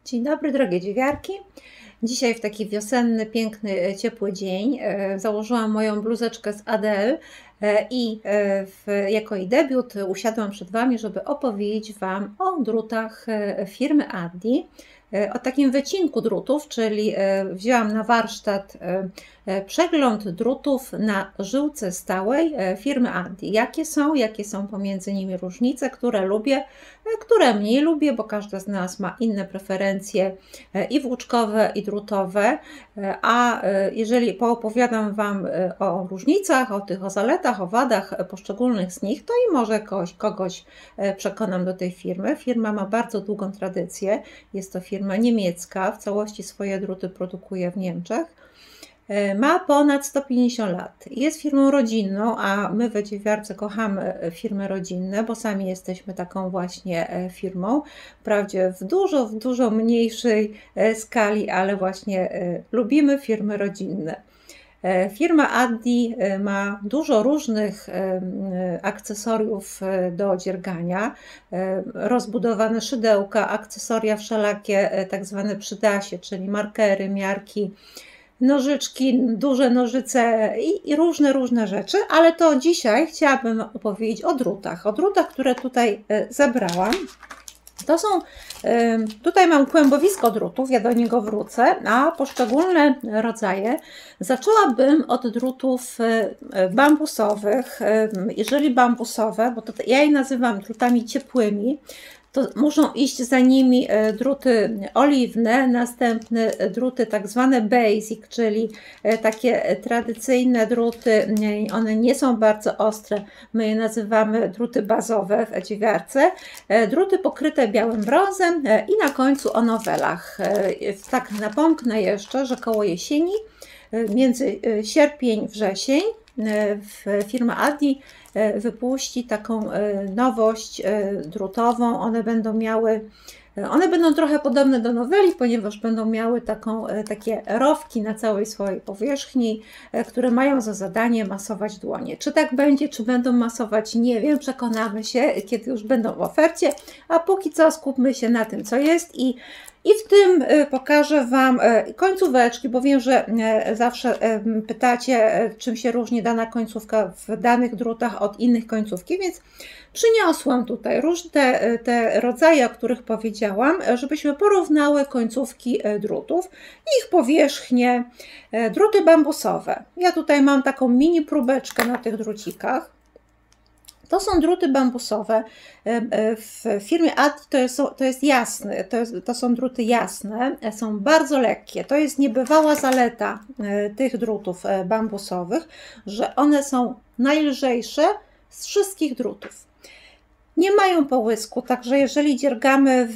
Dzień dobry, drogie dziewiarki. Dzisiaj w taki wiosenny, piękny, ciepły dzień założyłam moją bluzeczkę z Adele i jako jej debiut usiadłam przed Wami, żeby opowiedzieć Wam o drutach firmy Addi, o takim wycinku drutów, czyli wzięłam na warsztat przegląd drutów na żyłce stałej firmy Addi. Jakie są pomiędzy nimi różnice, które lubię, które mniej lubię, bo każda z nas ma inne preferencje i włóczkowe, i drutowe, a jeżeli poopowiadam Wam o różnicach, o zaletach, o wadach poszczególnych z nich, to i może kogoś przekonam do tej firmy. Firma ma bardzo długą tradycję, jest to firma niemiecka, w całości swoje druty produkuje w Niemczech. Ma ponad 150 lat. Jest firmą rodzinną, a my we Dziewiarce kochamy firmy rodzinne, bo sami jesteśmy taką właśnie firmą. Wprawdzie w dużo mniejszej skali, ale właśnie lubimy firmy rodzinne. Firma Addi ma dużo różnych akcesoriów do dziergania, rozbudowane szydełka, akcesoria wszelakie, tak zwane przydasie, czyli markery, miarki, nożyczki, duże nożyce i różne rzeczy, ale to dzisiaj chciałabym opowiedzieć o drutach, które tutaj zebrałam. To są, tutaj mam kłębowisko drutów, ja do niego wrócę, a poszczególne rodzaje zaczęłabym od drutów bambusowych. Jeżeli bambusowe, bo to ja je nazywam drutami ciepłymi, to muszą iść za nimi druty oliwne, następne druty tak zwane basic, czyli takie tradycyjne druty, one nie są bardzo ostre, my je nazywamy druty bazowe w dziewiarce, druty pokryte białym brązem i na końcu o nowelach. Tak napomknę jeszcze, że koło jesieni, między sierpień, wrzesień, firma Addi wypuści taką nowość drutową. One będą trochę podobne do noweli, ponieważ będą miały takie rowki na całej swojej powierzchni, które mają za zadanie masować dłonie. Czy tak będzie, czy będą masować, nie wiem, przekonamy się, kiedy już będą w ofercie, a póki co skupmy się na tym, co jest i w tym pokażę Wam końcóweczki, bo wiem, że zawsze pytacie, czym się różni dana końcówka w danych drutach od innych końcówki, więc przyniosłam tutaj różne te rodzaje, o których powiedziałam, żebyśmy porównały końcówki drutów, ich powierzchnię, druty bambusowe. Ja tutaj mam taką mini próbeczkę na tych drucikach. To są druty bambusowe. W firmie Addi to jest jasne, to są druty jasne, są bardzo lekkie. To jest niebywała zaleta tych drutów bambusowych, że one są najlżejsze z wszystkich drutów. Nie mają połysku, także jeżeli dziergamy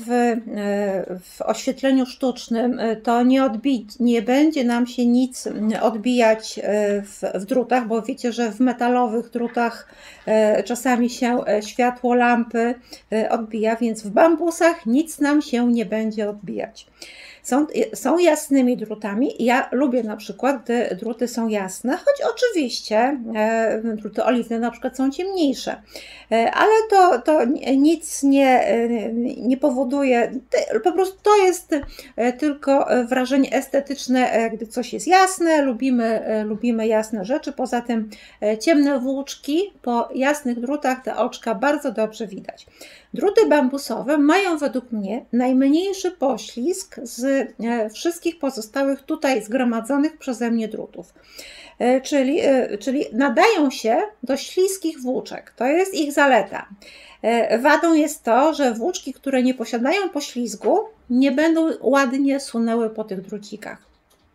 w oświetleniu sztucznym, to nie będzie nam się nic odbijać w drutach, bo wiecie, że w metalowych drutach czasami się światło lampy odbija, więc w bambusach nic nam się nie będzie odbijać. Są jasnymi drutami. Ja lubię na przykład, gdy druty są jasne, choć oczywiście druty oliwne na przykład są ciemniejsze, ale to nic nie powoduje, po prostu to jest tylko wrażenie estetyczne, gdy coś jest jasne, lubimy jasne rzeczy, poza tym ciemne włóczki po jasnych drutach, te oczka bardzo dobrze widać. Druty bambusowe mają według mnie najmniejszy poślizg z wszystkich pozostałych tutaj zgromadzonych przeze mnie drutów. Czyli nadają się do śliskich włóczek. To jest ich zaleta. Wadą jest to, że włóczki, które nie posiadają poślizgu, nie będą ładnie sunęły po tych drucikach.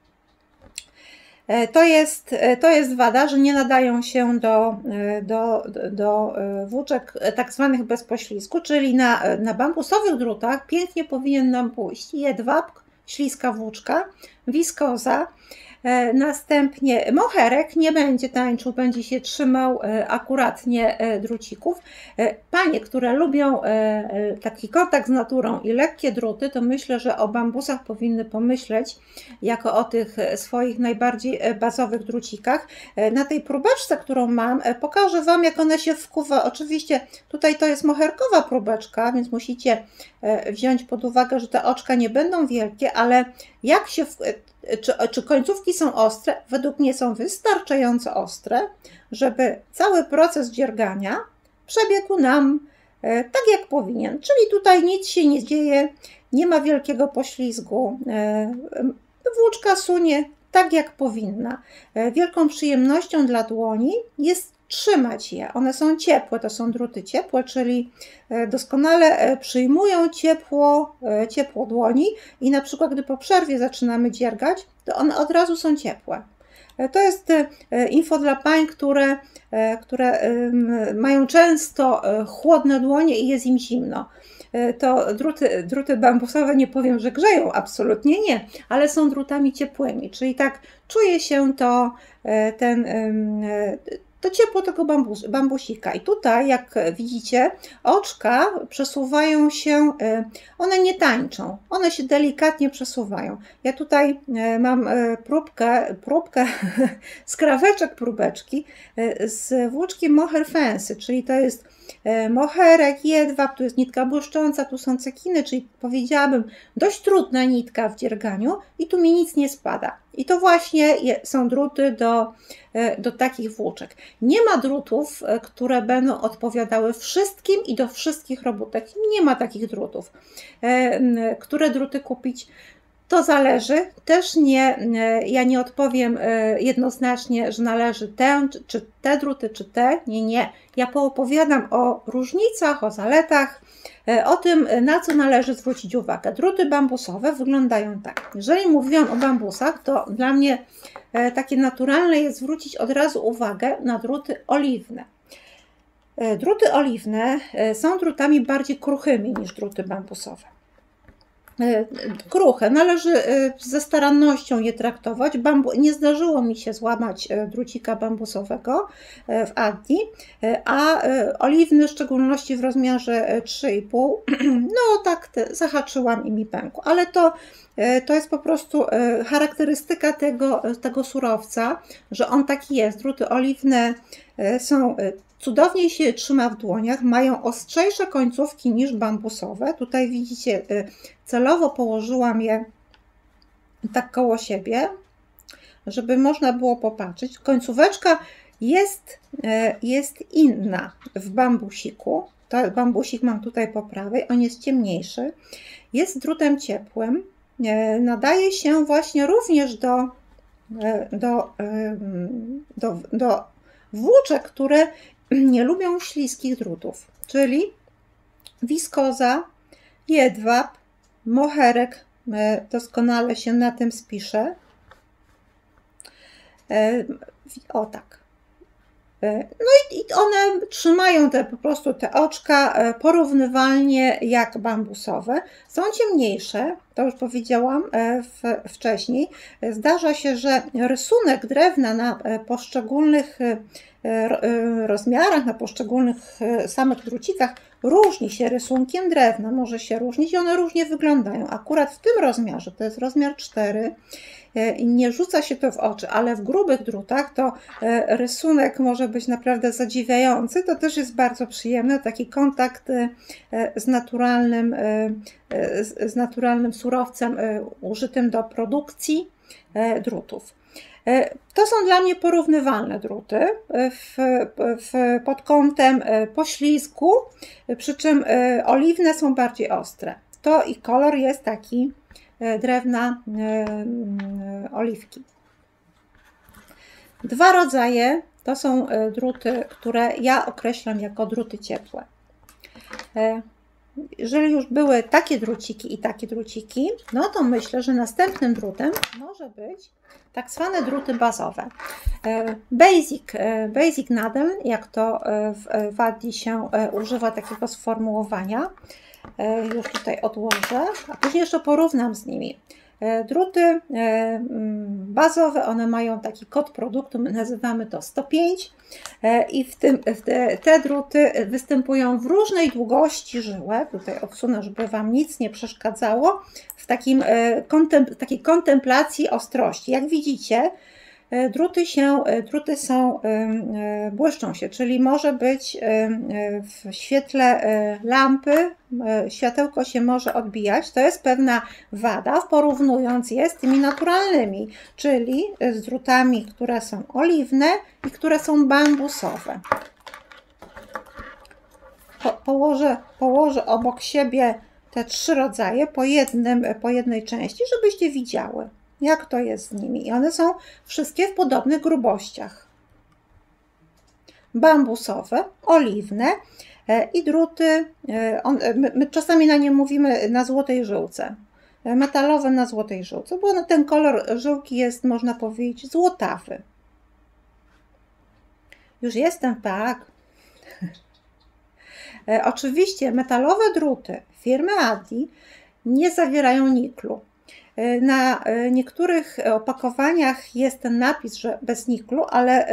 To jest wada, że nie nadają się do włóczek tak zwanych bez poślizgu, czyli na bambusowych drutach pięknie powinien nam pójść jedwab, śliska włóczka, wiskoza. Następnie moherek nie będzie tańczył, będzie się trzymał akuratnie drucików. Panie, które lubią taki kontakt z naturą i lekkie druty, to myślę, że o bambusach powinny pomyśleć jako o tych swoich najbardziej bazowych drucikach. Na tej próbeczce, którą mam, pokażę Wam, jak one się wkuwa. Oczywiście tutaj to jest moherkowa próbeczka, więc musicie wziąć pod uwagę, że te oczka nie będą wielkie, ale jak się czy końcówki są ostre? Według mnie są wystarczająco ostre, żeby cały proces dziergania przebiegł nam tak, jak powinien. Czyli tutaj nic się nie dzieje, nie ma wielkiego poślizgu. Włóczka sunie tak, jak powinna. Wielką przyjemnością dla dłoni jest trzymać je. One są ciepłe, to są druty ciepłe, czyli doskonale przyjmują ciepło dłoni i na przykład gdy po przerwie zaczynamy dziergać, to one od razu są ciepłe. To jest info dla pań, które mają często chłodne dłonie i jest im zimno. To druty bambusowe, nie powiem, że grzeją, absolutnie nie, ale są drutami ciepłymi, czyli tak czuje się to ciepło tego bambusika. I tutaj, jak widzicie, oczka przesuwają się, one nie tańczą, one się delikatnie przesuwają. Ja tutaj mam próbkę skraweczek próbeczki z włóczkiem Mohair Fancy, czyli to jest moherek, jedwab, tu jest nitka błyszcząca, tu są cekiny, czyli powiedziałabym dość trudna nitka w dzierganiu i tu mi nic nie spada. I to właśnie są druty do takich włóczek. Nie ma drutów, które będą odpowiadały wszystkim i do wszystkich robótek. Nie ma takich drutów. Które druty kupić? To zależy. Też ja nie odpowiem jednoznacznie, że należy czy te druty, czy te. Nie. Ja poopowiadam o różnicach, o zaletach, o tym, na co należy zwrócić uwagę. Druty bambusowe wyglądają tak. Jeżeli mówiłam o bambusach, to dla mnie takie naturalne jest zwrócić od razu uwagę na druty oliwne. Druty oliwne są drutami bardziej kruchymi niż druty bambusowe. Kruche, należy ze starannością je traktować. Nie zdarzyło mi się złamać drucika bambusowego w Addi, a oliwny, w szczególności w rozmiarze 3,5, no tak zahaczyłam i mi pękł, ale to jest po prostu charakterystyka tego surowca, że on taki jest. Druty oliwne są cudownie się trzyma w dłoniach, mają ostrzejsze końcówki niż bambusowe. Tutaj widzicie, celowo położyłam je tak koło siebie, żeby można było popatrzeć. Końcóweczka jest inna w bambusiku. Bambusik mam tutaj po prawej, on jest ciemniejszy. Jest drutem ciepłym. Nadaje się właśnie również do włóczek, które nie lubią śliskich drutów, czyli wiskoza, jedwab, moherek, doskonale się na tym spisze. O tak. No i one trzymają po prostu te oczka porównywalnie jak bambusowe. Są ciemniejsze, to już powiedziałam wcześniej. Zdarza się, że rysunek drewna na poszczególnych rozmiarach, na poszczególnych samych drucikach różni się rysunkiem drewna, może się różnić i one różnie wyglądają. Akurat w tym rozmiarze, to jest rozmiar 4, nie rzuca się to w oczy, ale w grubych drutach to rysunek może być naprawdę zadziwiający. To też jest bardzo przyjemny, taki kontakt z naturalnym surowcem użytym do produkcji drutów. To są dla mnie porównywalne druty pod kątem poślizgu, przy czym oliwne są bardziej ostre. To i kolor jest taki drewna oliwki. Dwa rodzaje to są druty, które ja określam jako druty ciepłe. Jeżeli już były takie druciki i takie druciki, no to myślę, że następnym drutem może być tak zwane druty bazowe. Basic Nadel, jak to w Addi się używa takiego sformułowania. Już tutaj odłożę, a później jeszcze porównam z nimi. Druty bazowe, one mają taki kod produktu, my nazywamy to 105 i te druty występują w różnej długości żyłek. Tutaj odsunę, żeby Wam nic nie przeszkadzało, w takiej kontemplacji ostrości. Jak widzicie, druty błyszczą się, czyli może być w świetle lampy, światełko się może odbijać. To jest pewna wada, porównując je z tymi naturalnymi, czyli z drutami, które są oliwne i które są bambusowe. Położę obok siebie te 3 rodzaje po jednej części, żebyście widziały, jak to jest z nimi. I one są wszystkie w podobnych grubościach. Bambusowe, oliwne i druty, my czasami na nie mówimy na złotej żyłce. Metalowe na złotej żyłce, bo ten kolor żyłki jest, można powiedzieć, złotawy. Już jestem, tak. Oczywiście metalowe druty firmy ADI nie zawierają niklu. Na niektórych opakowaniach jest ten napis, że bez niklu, ale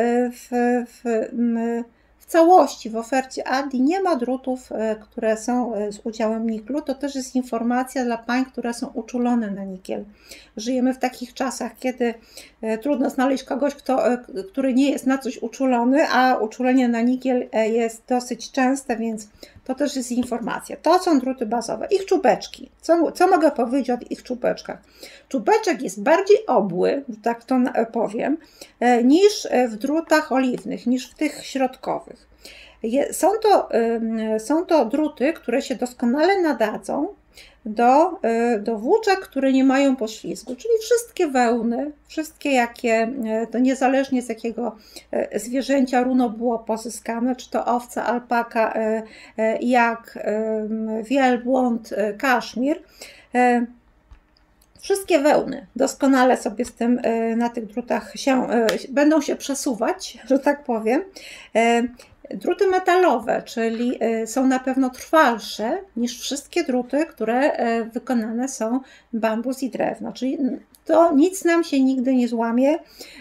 w całości w ofercie ADI nie ma drutów, które są z udziałem niklu. To też jest informacja dla pań, które są uczulone na nikiel. Żyjemy w takich czasach, kiedy trudno znaleźć kogoś, który nie jest na coś uczulony, a uczulenie na nikiel jest dosyć częste, więc to też jest informacja. To są druty bazowe. Ich czubeczki. Co mogę powiedzieć o ich czubeczkach? Czubeczek jest bardziej obły, tak to powiem, niż w drutach oliwnych, niż w tych środkowych. Są to druty, które się doskonale nadadzą do włóczek, które nie mają poślizgu, czyli wszystkie wełny, wszystkie to niezależnie z jakiego zwierzęcia runo było pozyskane, czy to owca, alpaka, jak, wielbłąd, kaszmir. Wszystkie wełny doskonale sobie z tym na tych drutach będą się przesuwać, że tak powiem. Druty metalowe, czyli są na pewno trwalsze niż wszystkie druty, które wykonane są bambus i drewno, czyli to nic nam się nigdy nie złamie,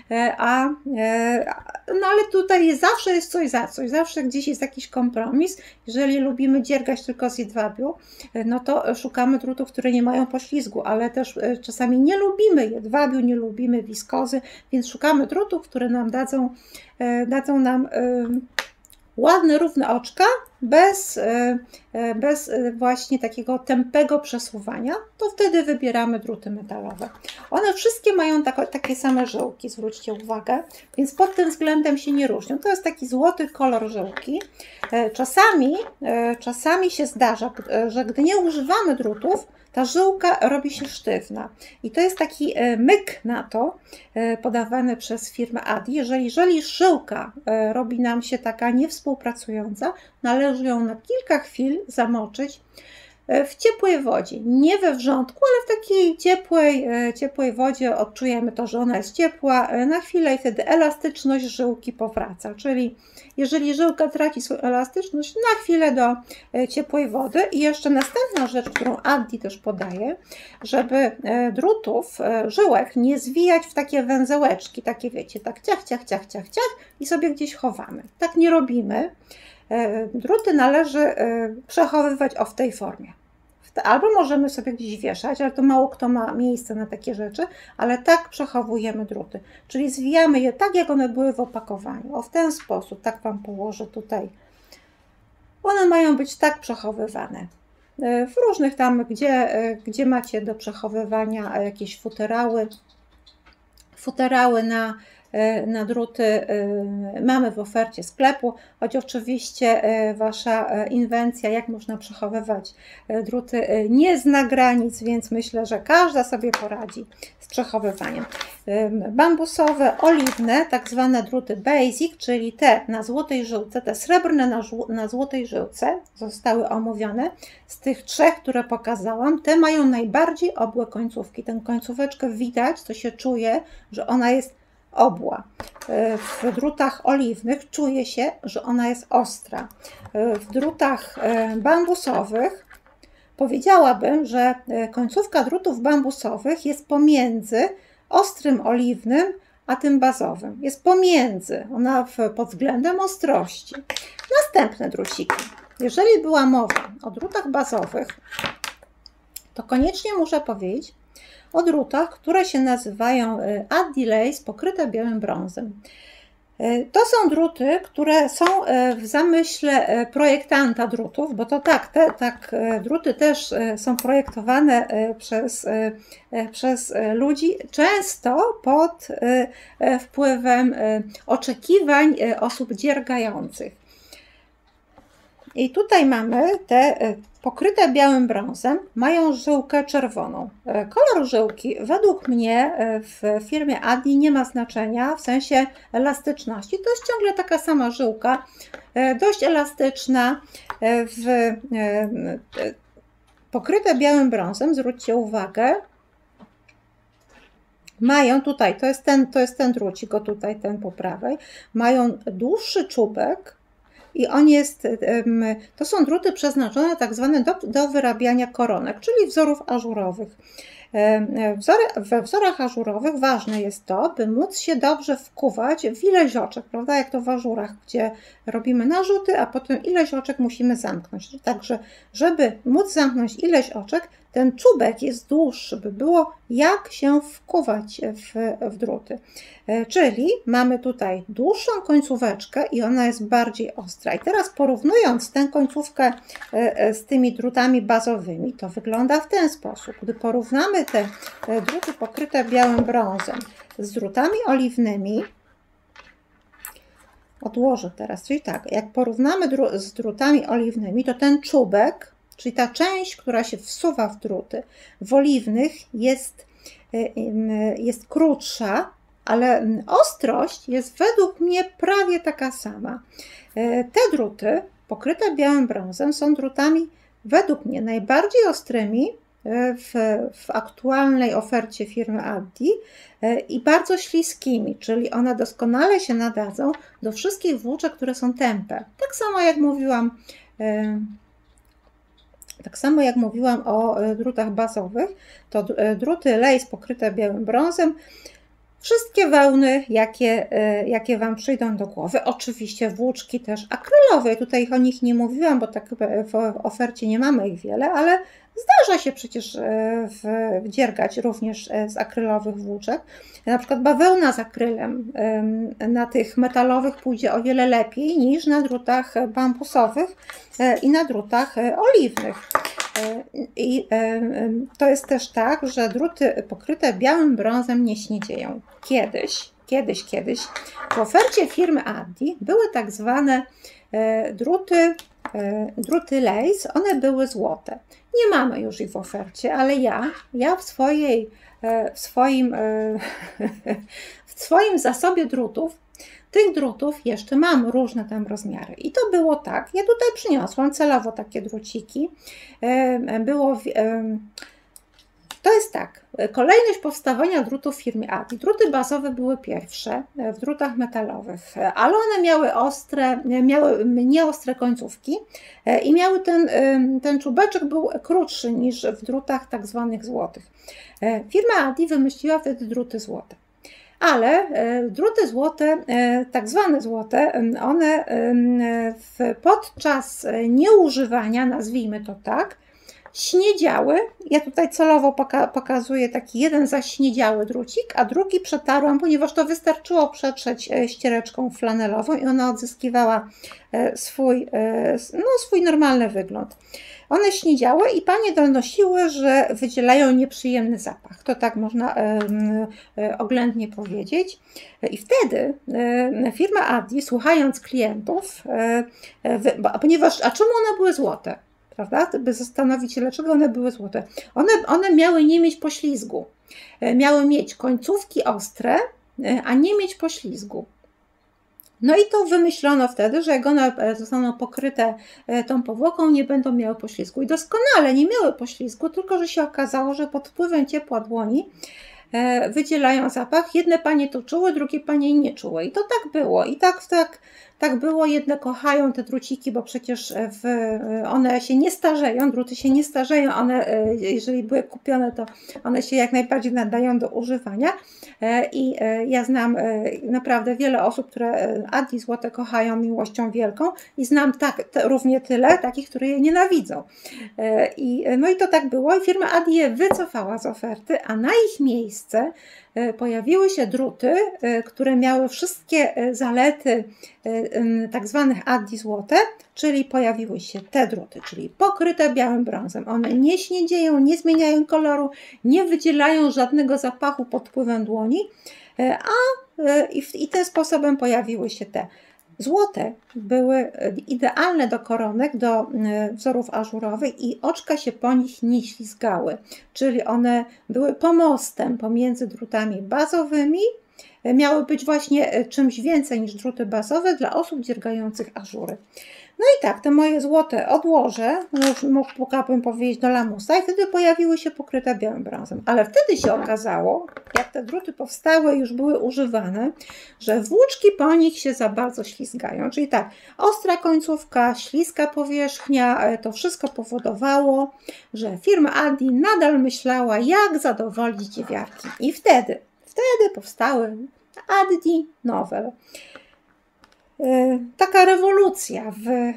no ale tutaj zawsze jest coś za coś, zawsze gdzieś jest jakiś kompromis. Jeżeli lubimy dziergać tylko z jedwabiu, no to szukamy drutów, które nie mają poślizgu, ale też czasami nie lubimy jedwabiu, nie lubimy wiskozy, więc szukamy drutów, które nam dadzą nam ładne, równe oczka, bez właśnie takiego tępego przesuwania, to wtedy wybieramy druty metalowe. One wszystkie mają takie same żyłki, zwróćcie uwagę, więc pod tym względem się nie różnią. To jest taki złoty kolor żyłki. Czasami się zdarza, że gdy nie używamy drutów, ta żyłka robi się sztywna. I to jest taki myk na to podawany przez firmę ADI. Jeżeli żyłka robi nam się taka niewspółpracująca, należy ją na kilka chwil zamoczyć w ciepłej wodzie, nie we wrzątku, ale w takiej ciepłej wodzie odczujemy to, że ona jest ciepła na chwilę i wtedy elastyczność żyłki powraca. Czyli jeżeli żyłka traci swoją elastyczność, na chwilę do ciepłej wody. I jeszcze następna rzecz, którą ADI też podaje, żeby drutów, żyłek nie zwijać w takie węzełeczki, takie wiecie, tak ciach, ciach, ciach, ciach, ciach i sobie gdzieś chowamy. Tak nie robimy. Druty należy przechowywać w tej formie. Albo możemy sobie gdzieś wieszać, ale to mało kto ma miejsce na takie rzeczy, ale tak przechowujemy druty. Czyli zwijamy je tak, jak one były w opakowaniu. W ten sposób, tak Wam położę tutaj. One mają być tak przechowywane. W różnych tam, gdzie macie do przechowywania jakieś futerały na druty mamy w ofercie sklepu, choć oczywiście Wasza inwencja, jak można przechowywać druty, nie zna granic, więc myślę, że każda sobie poradzi z przechowywaniem. Bambusowe, oliwne, tak zwane druty basic, czyli te na złotej żyłce, te srebrne na złotej żyłce, zostały omówione. Z tych 3, które pokazałam, te mają najbardziej obłe końcówki. Tę końcóweczkę widać, to się czuje, że ona jest obła. W drutach oliwnych czuje się, że ona jest ostra. W drutach bambusowych powiedziałabym, że końcówka drutów bambusowych jest pomiędzy ostrym oliwnym a tym bazowym. Jest pomiędzy, ona pod względem ostrości. Następne druciki. Jeżeli była mowa o drutach bazowych, to koniecznie muszę powiedzieć o drutach, które się nazywają Addi Lace pokryte białym brązem. To są druty, które są w zamyśle projektanta drutów, bo to tak, druty też są projektowane przez ludzi, często pod wpływem oczekiwań osób dziergających. I tutaj mamy te pokryte białym brązem, mają żyłkę czerwoną. Kolor żyłki według mnie w firmie Addi nie ma znaczenia w sensie elastyczności. To jest ciągle taka sama żyłka, dość elastyczna, pokryte białym brązem, zwróćcie uwagę. Mają tutaj, to jest ten drucik, o tutaj, ten po prawej, mają dłuższy czubek, i to są druty przeznaczone tak zwane do wyrabiania koronek, czyli wzorów ażurowych. We wzorach ażurowych ważne jest to, by móc się dobrze wkuwać w ileś oczek, prawda? Jak to w ażurach, gdzie robimy narzuty, a potem ileś oczek musimy zamknąć. Także, żeby móc zamknąć ileś oczek, ten czubek jest dłuższy, by było jak się wkuwać w druty. Czyli mamy tutaj dłuższą końcóweczkę i ona jest bardziej ostra. I teraz porównując tę końcówkę z tymi drutami bazowymi, to wygląda w ten sposób. Gdy porównamy te druty pokryte białym brązem z drutami oliwnymi, odłożę teraz, czyli tak, jak porównamy z drutami oliwnymi, to ten czubek, czyli ta część, która się wsuwa w druty, w oliwnych jest krótsza, ale ostrość jest według mnie prawie taka sama. Te druty pokryte białym brązem są drutami według mnie najbardziej ostrymi w aktualnej ofercie firmy Addi i bardzo śliskimi, czyli one doskonale się nadadzą do wszystkich włóczek, które są tępe. Tak samo jak mówiłam o drutach bazowych, to druty lace pokryte białym brązem, wszystkie wełny, jakie Wam przyjdą do głowy. Oczywiście włóczki też akrylowe, tutaj o nich nie mówiłam, bo tak w ofercie nie mamy ich wiele, ale zdarza się przecież dziergać również z akrylowych włóczek. Na przykład bawełna z akrylem na tych metalowych pójdzie o wiele lepiej niż na drutach bambusowych i na drutach oliwnych. I to jest też tak, że druty pokryte białym brązem nie śniedzieją. Kiedyś w ofercie firmy Addi były tak zwane druty lace, one były złote. Nie mamy już ich w ofercie, ale ja w swoim zasobie drutów, tych drutów jeszcze mam różne tam rozmiary. I to było tak, ja tutaj przyniosłam celowo takie druciki. To jest tak, kolejność powstawania drutów w firmie Addi. Druty bazowe były pierwsze w drutach metalowych, ale one miały nieostre końcówki i miały ten czubeczek był krótszy niż w drutach tak zwanych złotych. Firma Addi wymyśliła wtedy druty złote. Ale druty złote, tak zwane złote, one podczas nieużywania, nazwijmy to tak, śniedziały. Ja tutaj celowo pokazuję taki jeden zaśniedziały drucik, a drugi przetarłam, ponieważ to wystarczyło przetrzeć ściereczką flanelową i ona odzyskiwała swój normalny wygląd. One śniedziały i panie donosiły, że wydzielają nieprzyjemny zapach. To tak można oględnie powiedzieć. I wtedy firma Addi, słuchając klientów, a czemu one były złote? Prawda? By zastanowić się, dlaczego one były złote. One miały nie mieć poślizgu. Miały mieć końcówki ostre, a nie mieć poślizgu. No i to wymyślono wtedy, że jak one zostaną pokryte tą powłoką, nie będą miały poślizgu. I doskonale nie miały poślizgu, tylko że się okazało, że pod wpływem ciepła dłoni wydzielają zapach. Jedne panie to czuły, drugie panie nie czuły. I to tak było. I tak tak było, jedne kochają te druciki, bo przecież one się nie starzeją, druty się nie starzeją, one, jeżeli były kupione, to one się jak najbardziej nadają do używania. I ja znam naprawdę wiele osób, które Addi złote kochają miłością wielką i znam równie tyle takich, które je nienawidzą. No i to tak było i firma Addi je wycofała z oferty, a na ich miejsce pojawiły się druty, które miały wszystkie zalety tak zwanych Addi złote, czyli pojawiły się te druty, czyli pokryte białym brązem. One nie śniedzieją, nie zmieniają koloru, nie wydzielają żadnego zapachu pod wpływem dłoni, i tym sposobem pojawiły się te złote. Były idealne do koronek, do wzorów ażurowych i oczka się po nich nie ślizgały, czyli one były pomostem pomiędzy drutami bazowymi. Miały być właśnie czymś więcej niż druty bazowe dla osób dziergających ażury. No i tak, te moje złote odłożę, już mogłabym powiedzieć, do lamusa i wtedy pojawiły się pokryte białym brązem. Ale wtedy się okazało, jak te druty powstały, już były używane, że włóczki po nich się za bardzo ślizgają. Czyli tak, ostra końcówka, śliska powierzchnia, to wszystko powodowało, że firma Addi nadal myślała, jak zadowolić dziewiarki. I wtedy powstały Addi Novel. Taka rewolucja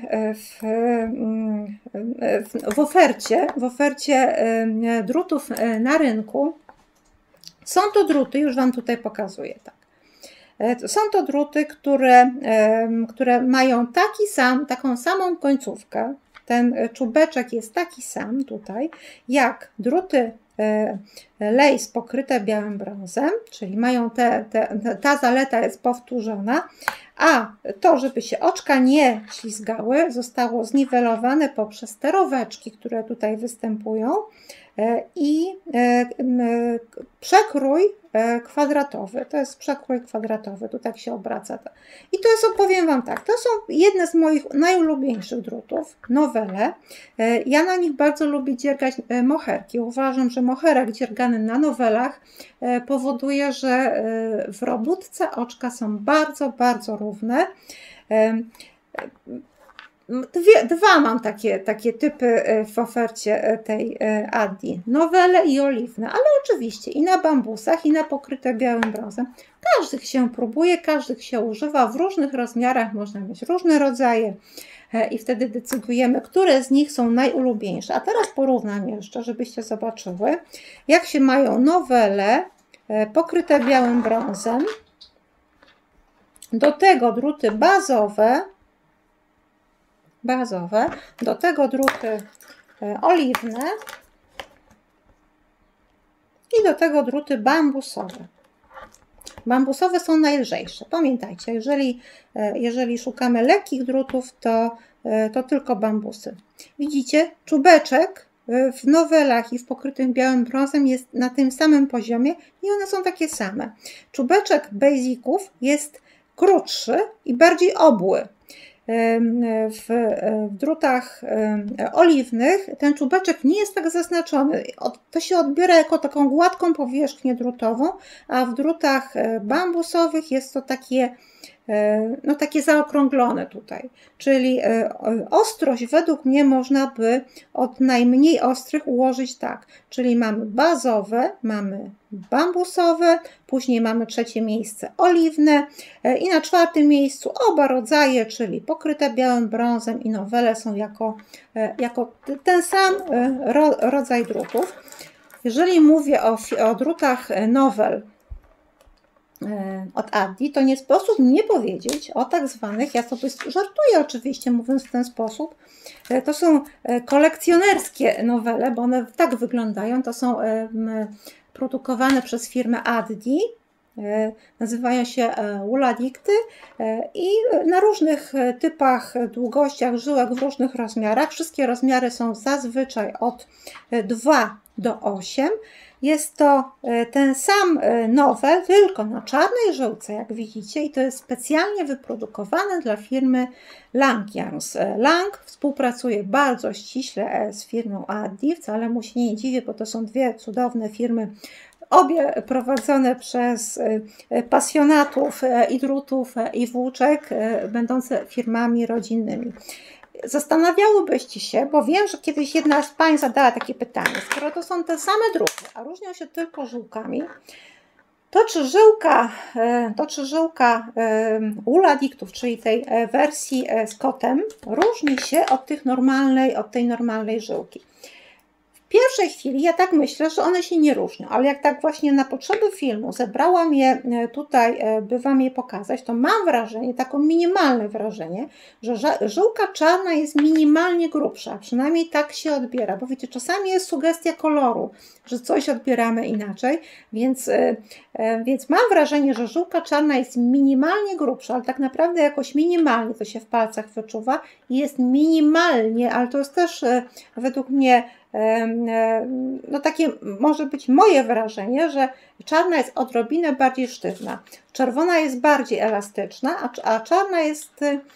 w ofercie drutów na rynku. Są to druty, już Wam tutaj pokazuję, tak. Są to druty, które mają taką samą końcówkę. Ten czubeczek jest taki sam tutaj, jak druty lace pokryte białym brązem, czyli mają ta zaleta jest powtórzona, a to, żeby się oczka nie ślizgały, zostało zniwelowane poprzez te roweczki, które tutaj występują i przekrój kwadratowy. To jest przekrój kwadratowy, tu tak się obraca. I to jest, powiem Wam tak, to są jedne z moich najulubieńszych drutów, nowele. Ja na nich bardzo lubię dziergać moherki. Uważam, że moherek dziergany na nowelach powoduje, że w robótce oczka są bardzo, bardzo równe. Dwa mam takie typy w ofercie tej Addi. Nowele i oliwne, ale oczywiście i na bambusach, i na pokryte białym brązem. Każdych się próbuje, każdych się używa. W różnych rozmiarach można mieć różne rodzaje i wtedy decydujemy, które z nich są najulubieńsze. A teraz porównam jeszcze, żebyście zobaczyły, jak się mają nowele pokryte białym brązem. Do tego druty bazowe, do tego druty oliwne i do tego druty bambusowe. Bambusowe są najlżejsze. Pamiętajcie, jeżeli szukamy lekkich drutów, to tylko bambusy. Widzicie, czubeczek w nowelach i w pokrytym białym brązem jest na tym samym poziomie i one są takie same. Czubeczek basiców jest krótszy i bardziej obły. W drutach oliwnych ten czubeczek nie jest tak zaznaczony. To się odbiera jako taką gładką powierzchnię drutową, a w drutach bambusowych jest to takie zaokrąglone tutaj. Czyli ostrość według mnie można by od najmniej ostrych ułożyć tak. Czyli mamy bazowe, mamy bambusowe, później mamy trzecie miejsce oliwne i na czwartym miejscu oba rodzaje, czyli pokryte białym brązem i nowele są jako ten sam rodzaj drutów. Jeżeli mówię o drutach nowel od Addi, to nie sposób nie powiedzieć o tak zwanych, ja sobie żartuję oczywiście mówiąc w ten sposób, to są kolekcjonerskie nowele, bo one tak wyglądają, to są produkowane przez firmę Addi, nazywają się Wuladikty i na różnych typach, długościach żyłek w różnych rozmiarach. Wszystkie rozmiary są zazwyczaj od 2 do 8. Jest to ten sam nowel, tylko na czarnej żyłce, jak widzicie, i to jest specjalnie wyprodukowane dla firmy Lang Yarns. Lang współpracuje bardzo ściśle z firmą Addi, wcale mu się nie dziwię, bo to są dwie cudowne firmy obie prowadzone przez pasjonatów i drutów, i włóczek, będące firmami rodzinnymi. Zastanawiałybyście się, bo wiem, że kiedyś jedna z pań zadała takie pytanie, skoro to są te same druty, a różnią się tylko żyłkami, to czy żyłka Ula Diktów, czyli tej wersji z kotem, różni się od tej normalnej żyłki? W pierwszej chwili ja tak myślę, że one się nie różnią, ale jak tak właśnie na potrzeby filmu zebrałam je tutaj, by Wam je pokazać, to mam wrażenie, takie minimalne wrażenie, że żyłka czarna jest minimalnie grubsza, przynajmniej tak się odbiera, bo wiecie, czasami jest sugestia koloru, że coś odbieramy inaczej, więc mam wrażenie, że żyłka czarna jest minimalnie grubsza, ale tak naprawdę jakoś minimalnie to się w palcach wyczuwa i jest minimalnie, ale to jest też według mnie no takie może być moje wrażenie, że czarna jest odrobinę bardziej sztywna. Czerwona jest bardziej elastyczna, a czarna jest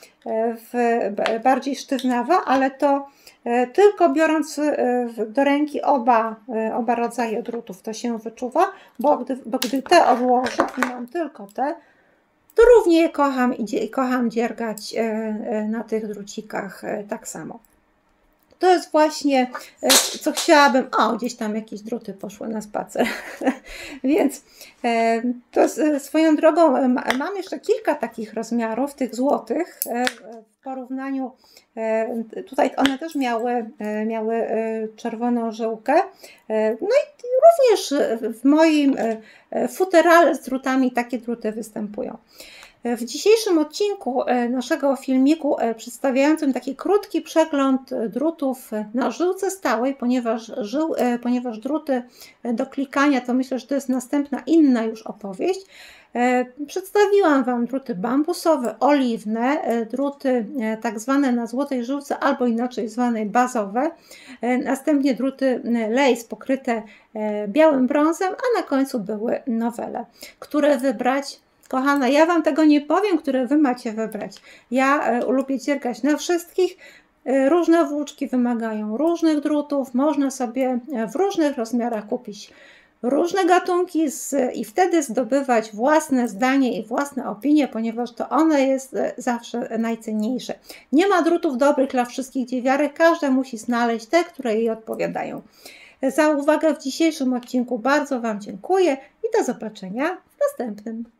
bardziej sztywnawa, ale to tylko biorąc do ręki oba rodzaje drutów to się wyczuwa, bo gdy te odłożę i mam tylko te, to równie je kocham i kocham dziergać na tych drucikach tak samo. To jest właśnie, co chciałabym... O, gdzieś tam jakieś druty poszły na spacer. Więc to swoją drogą mam jeszcze kilka takich rozmiarów, tych złotych, w porównaniu. Tutaj one też miały czerwoną żyłkę. No i również w moim futerale z drutami takie druty występują. W dzisiejszym odcinku naszego filmiku przedstawiającym taki krótki przegląd drutów na żyłce stałej, ponieważ druty do klikania to myślę, że to jest następna inna już opowieść. Przedstawiłam Wam druty bambusowe, oliwne, druty tak zwane na złotej żyłce albo inaczej zwane bazowe, następnie druty lace pokryte białym brązem, a na końcu były nowele. Które wybrać? Kochana, ja Wam tego nie powiem, które Wy macie wybrać. Ja lubię dziergać na wszystkich. Różne włóczki wymagają różnych drutów. Można sobie w różnych rozmiarach kupić różne gatunki i wtedy zdobywać własne zdanie i własne opinie, ponieważ to one jest zawsze najcenniejsze. Nie ma drutów dobrych dla wszystkich dziewiarek. Każda musi znaleźć te, które jej odpowiadają. Za uwagę w dzisiejszym odcinku bardzo Wam dziękuję i do zobaczenia w następnym.